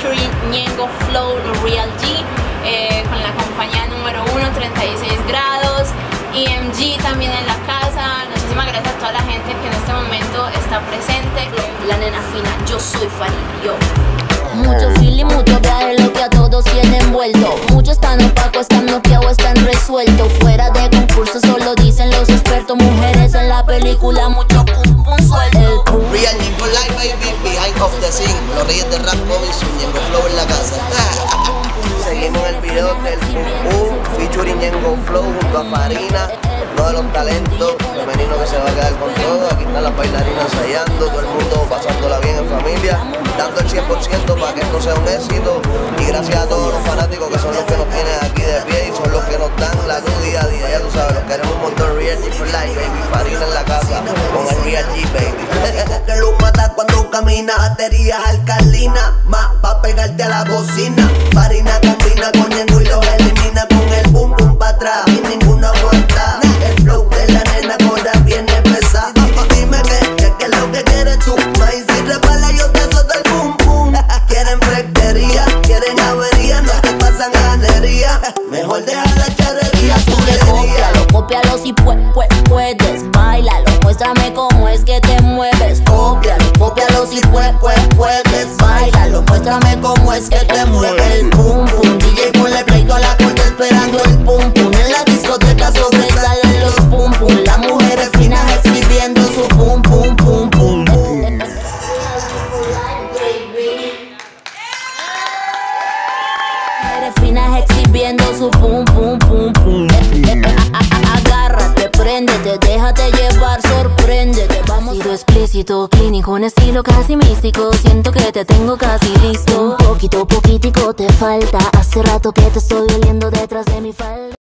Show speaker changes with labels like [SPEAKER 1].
[SPEAKER 1] featuring Ñengo Flow Real G, con la compañía número 1, 36 grados, EMG también en la casa. Muchísimas gracias a toda la gente que en este momento está presente. La nena fina, yo soy Farina, yo.
[SPEAKER 2] Mucho feeling, mucho viaje, lo que a todos tiene envuelto. Muchos están opacos, están noqueados, están resueltos. Fuera de concurso solo dicen los expertos. Mujeres en la película, mucho pum pum suelto.
[SPEAKER 3] Real G for life, baby, behind of the scene. Los reyes de rap coming, Ñengo Flow en la casa. Seguimos en el video del Pum Pum, featuring Ñengo Flow junto a Farina. Uno de los talentos femeninos que se va a quedar con todo. Aquí están las bailarinas ensayando, todo el mundo pasándola bien en familia, dando el 100% para que esto sea un éxito. Y gracias a todos los fanáticos que son los que nos tienen aquí de pie y son los que nos dan la luz día a día. Ya tú sabes, los queremos un montón. Real G for life, baby, Farina en la casa con el Real G, baby.
[SPEAKER 4] Que lo mata cuando camina, baterías alcalinas, más pa' pegarte a la bocina. Farina combina con Ñengo y los elimina con el pum pum pa' atrás y ninguno aguanta. El flow de la nena ahora viene pesado. Dime que es lo que quieres tú. Maíz y repala, yo te suelto el pum pum. Quieren fresquería, quieren avería, no te pasan ganería. Mejor deja la charrería.
[SPEAKER 2] Tú le cópialo si puedes. Báilalo, muéstrame cómo es que te mueves. Cópialo si puedes. Báilalo, muéstrame cómo es que te mueves. El pum pum, DJ ponle play con la corte esperando el pum pum. En la discoteca sobresalen los pum pum. Las mujeres finas exhibiendo su pum pum pum pum. Mujeres finas exhibiendo su pum pum pum pum. Agárrate, préndete, déjate llevar, sorpréndete. Vamos. Sido explícito, clínico, un estilo casi místico. Siento que te tengo casi listo. Poquitico te falta. Hace rato que te estoy oliendo detrás de mi falda.